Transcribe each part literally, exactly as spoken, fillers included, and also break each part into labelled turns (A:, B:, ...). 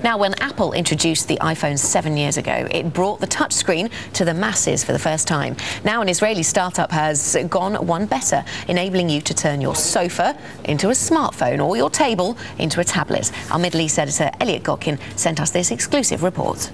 A: Now, when Apple introduced the iPhone seven years ago, it brought the touchscreen to the masses for the first time. Now, an Israeli startup has gone one better, enabling you to turn your sofa into a smartphone or your table into a tablet. Our Middle East editor Elliot Godkin sent us this exclusive report.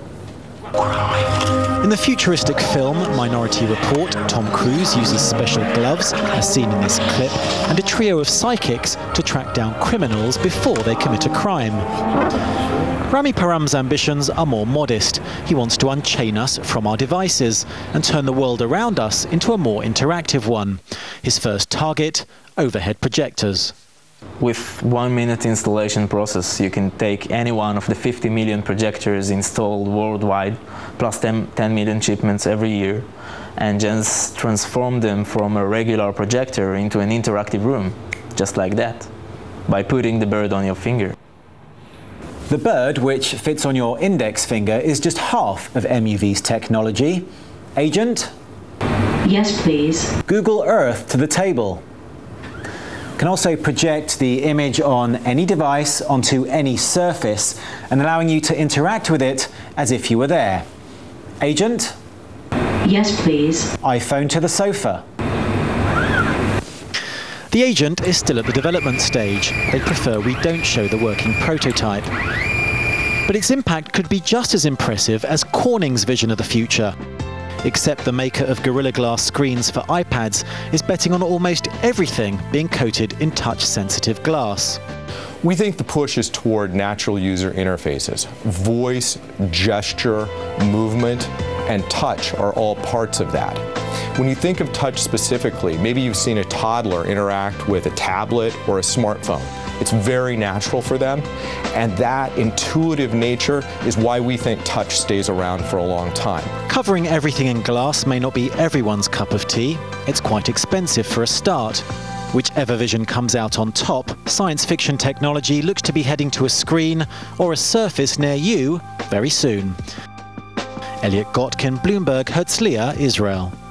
B: In the futuristic film Minority Report, Tom Cruise uses special gloves, as seen in this clip, and a trio of psychics to track down criminals before they commit a crime. Rami Param's ambitions are more modest. He wants to unchain us from our devices and turn the world around us into a more interactive one. His first target, overhead projectors.
C: With one minute installation process, you can take any one of the fifty million projectors installed worldwide, plus ten million shipments every year, and just transform them from a regular projector into an interactive room, just like that, by putting the bird on your finger.
B: The bird, which fits on your index finger, is just half of M U V's technology. Agent?
D: Yes, please.
B: Google Earth to the table. Can also project the image on any device onto any surface and allowing you to interact with it as if you were there. Agent?
D: Yes, please.
B: iPhone to the sofa. The Agent is still at the development stage. They prefer we don't show the working prototype. But its impact could be just as impressive as Corning's vision of the future. Except the maker of Gorilla Glass screens for iPads is betting on almost everything being coated in touch-sensitive glass.
E: We think the push is toward natural user interfaces. Voice, gesture, movement, and touch are all parts of that. When you think of touch specifically, maybe you've seen a toddler interact with a tablet or a smartphone. It's very natural for them, and that intuitive nature is why we think touch stays around for a long time.
B: Covering everything in glass may not be everyone's cup of tea. It's quite expensive for a start. Whichever vision comes out on top, science fiction technology looks to be heading to a screen or a surface near you very soon. Elliot Godkin, Bloomberg, Herzliya, Israel.